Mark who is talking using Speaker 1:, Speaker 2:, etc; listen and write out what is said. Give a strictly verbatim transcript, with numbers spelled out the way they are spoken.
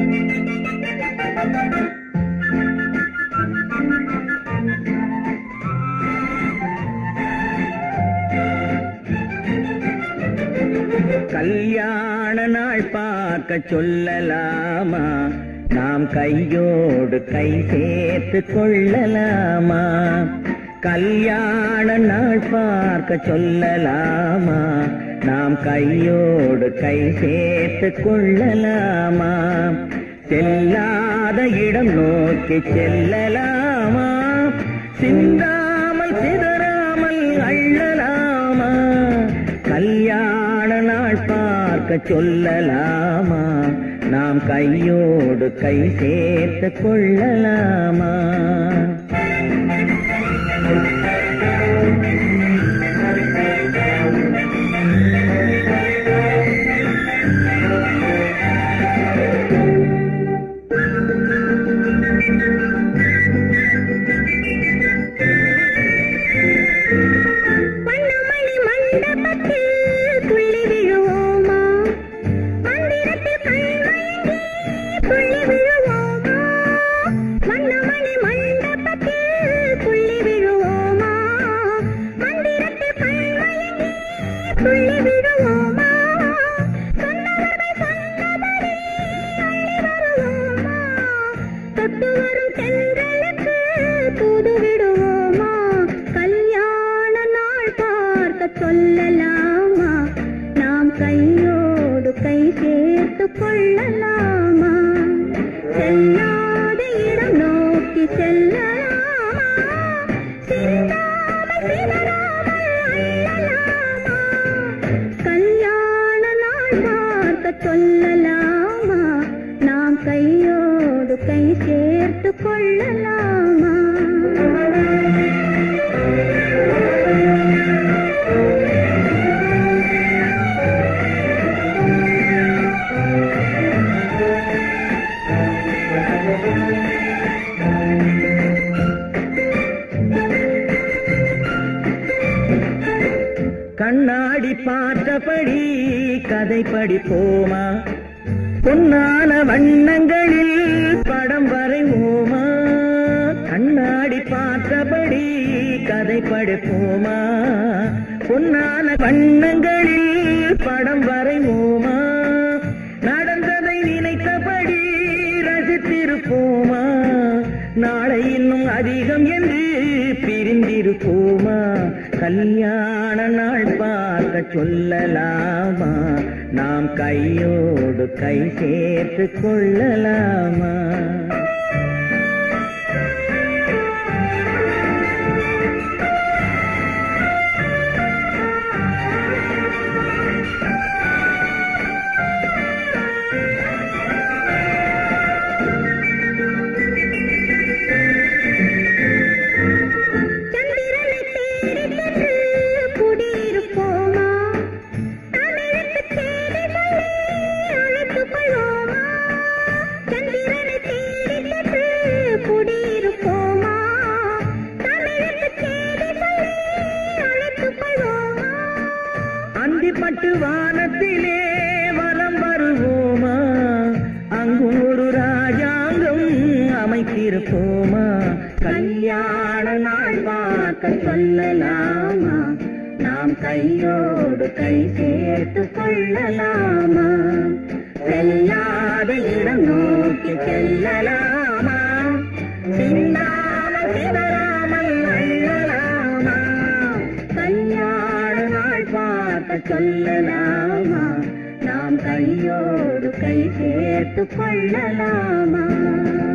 Speaker 1: கல்யாண நாள் பார்க்க சொல்லலாமா, நாம் கையோடு கை சேர்த்து கொள்ளலாமா? கல்யாண நாள் பார்க்க சொல்லலாமா, நாம் கையோடு கை சேர்த்து கொள்ளலாமா? செல்லாத இடம் நோக்கி செல்லலாமா, சிந்தாமல் சிதறாமல் அள்ளலாமா? கல்யாண நாள் பார்க்க சொல்லலாமா, நாம் கையோடு கை சேர்த்து கொள்ளலாமா? சொல்லலாமா, நாம் கையோடு கை சேர்த்து கொள்ளலாமா? செல்லாத இடம் நோக்கி செல்லலாமா, சிந்தாமல் சிதறாமல் அள்ளலாமா? கல்யாண நாள் பார்க்க சொல்லலாமா, நாம் கையோடு கை சேர்த்து கொள்ளலாமா? கண்ணாடி பார்த்தபடி கதை படிப்போமா, பொன்னான வண்ணங்களில் படம் வரைவோமா? கண்ணாடி பார்த்தபடி கதை படிப்போமா, பொன்னான வண்ணங்களில் படம் வரைவோமா? நடந்ததை நினைத்தபடி ரசித்திருப்போமா, நாளை இன்னும் அதிகம் என்று பிரிந்திருப்போமா? கல்யாண நாள் பார்க்க சொல்லலாமா, நாம் கையோடு கை சேர்த்து கொள்ளலாமா? அந்திப்பட்டு வானத்திலே வலம் வருவோமா, அங்கு ஒரு ராஜாங்கம் அமைத்திருப்போமா? கல்யாண நாள் பார்க்க சொல்லலாமா, நாம் கையோடு கை சேர்த்து கொள்ளலாமா? செல்லாத இடம் நோக்கி செல்லலாமா, சிந்தாமல் சிதறாமல் அள்ளலாமா? கல்யாண நாள் பார்க்க சொல்லலாமா, நாம் கையோடு கை சேர்த்து கொள்ளலாமா?